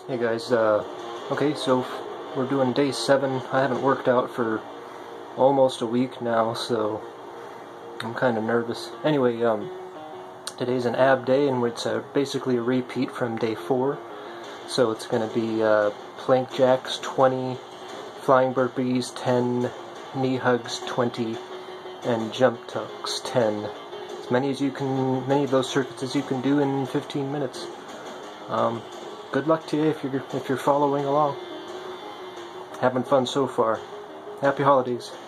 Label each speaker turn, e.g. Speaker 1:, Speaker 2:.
Speaker 1: Hey guys, okay, so we're doing day 7. I haven't worked out for almost a week now, so I'm kind of nervous. Anyway, today's an ab day, and it's basically a repeat from day 4. So it's going to be plank jacks 20, flying burpees 10, knee hugs 20, and jump tucks 10. As many of those circuits as you can do in 15 minutes. Good luck to you if you're following along. Having fun so far. Happy holidays.